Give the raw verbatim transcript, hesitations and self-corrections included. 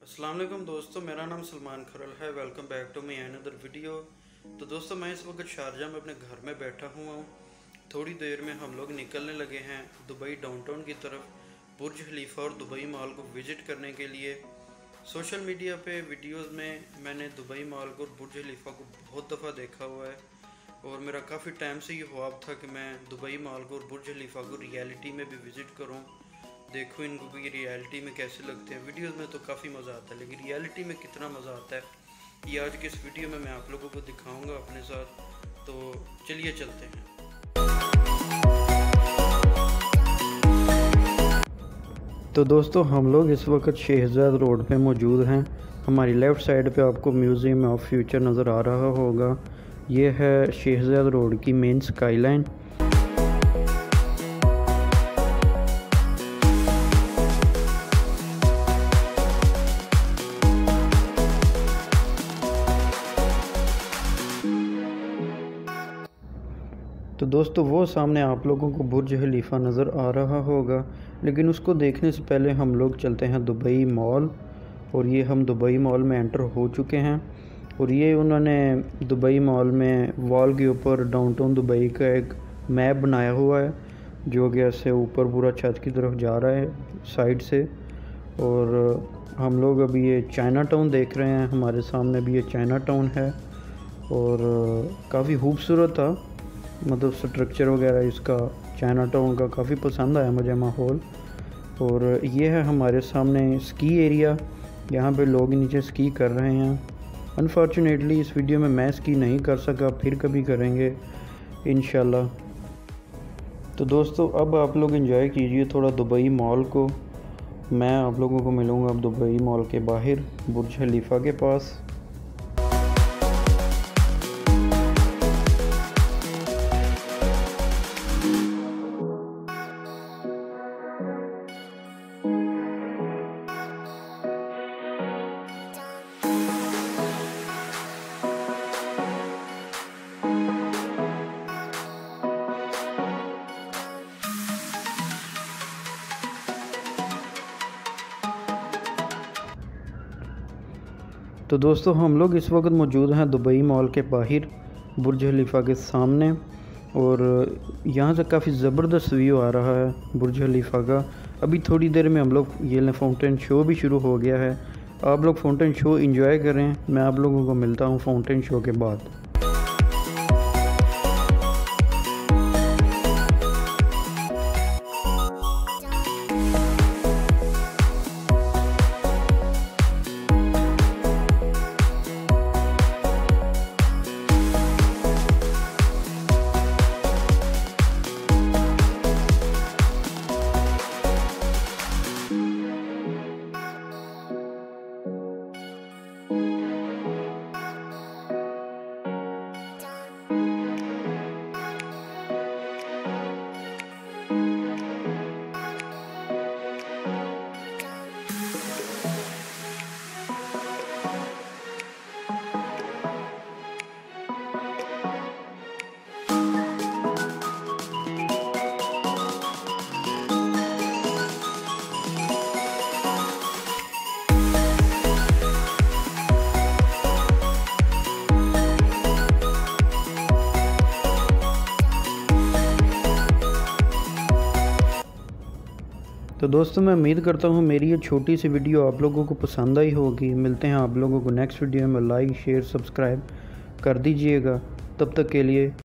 अस्सलाम वालेकुम दोस्तों, मेरा नाम सलमान खरल है। Welcome back to my another video. तो दोस्तों, मैं इस वक्त शारजा में अपने घर में बैठा हुआ हूँ। थोड़ी देर में हम लोग निकलने लगे हैं दुबई डाउनटाउन की तरफ, बुर्ज खलीफा और दुबई मॉल को विज़िट करने के लिए। सोशल मीडिया पे वीडियोस में मैंने दुबई मॉल को और बुर्ज खलीफा को बहुत दफ़ा देखा हुआ है और मेरा काफ़ी टाइम से ये ख्वाब था कि मैं दुबई मॉल को और बुर्ज खलीफा को रियलिटी में भी विज़िट करूँ, देखो इनको भी रियलिटी में कैसे लगते हैं। वीडियोस में तो काफ़ी मज़ा आता है, लेकिन रियलिटी में कितना मज़ा आता है ये आज के इस वीडियो में मैं आप लोगों को दिखाऊंगा अपने साथ। तो चलिए चलते हैं। तो दोस्तों, हम लोग इस वक्त शहजाद रोड पे मौजूद हैं। हमारी लेफ़्ट साइड पे आपको म्यूज़ियम ऑफ फ्यूचर नज़र आ रहा होगा। ये है शहजाद रोड की मेन स्काईलाइन। तो दोस्तों, वो सामने आप लोगों को बुर्ज खलीफा नज़र आ रहा होगा, लेकिन उसको देखने से पहले हम लोग चलते हैं दुबई मॉल। और ये हम दुबई मॉल में एंटर हो चुके हैं और ये उन्होंने दुबई मॉल में वॉल के ऊपर डाउनटाउन दुबई का एक मैप बनाया हुआ है, जो कि ऐसे ऊपर पूरा छत की तरफ जा रहा है साइड से। और हम लोग अभी ये चाइना टाउन देख रहे हैं, हमारे सामने भी ये चाइना टाउन है और काफ़ी खूबसूरत था, मतलब स्ट्रक्चर वगैरह इसका चाइना टाउन का काफ़ी पसंद आया मुझे माहौल। और ये है हमारे सामने स्की एरिया, यहाँ पे लोग नीचे स्की कर रहे हैं। अनफॉर्चुनेटली इस वीडियो में मैं स्की नहीं कर सका, फिर कभी करेंगे इंशाल्लाह। तो दोस्तों, अब आप लोग एंजॉय कीजिए थोड़ा दुबई मॉल को। मैं आप लोगों को मिलूँगा अब दुबई मॉल के बाहर बुर्ज खलीफा के पास। तो दोस्तों, हम लोग इस वक्त मौजूद हैं दुबई मॉल के बाहर बुर्ज खलीफा के सामने और यहाँ से काफ़ी ज़बरदस्त व्यू आ रहा है बुर्ज खलीफा का। अभी थोड़ी देर में हम लोग ये फाउंटेन शो भी शुरू हो गया है। आप लोग फाउंटेन शो एंजॉय करें, मैं आप लोगों को मिलता हूँ फाउंटेन शो के बाद। तो दोस्तों, मैं उम्मीद करता हूँ मेरी ये छोटी सी वीडियो आप लोगों को पसंद आई होगी। मिलते हैं आप लोगों को नेक्स्ट वीडियो में। लाइक शेयर सब्सक्राइब कर दीजिएगा। तब तक के लिए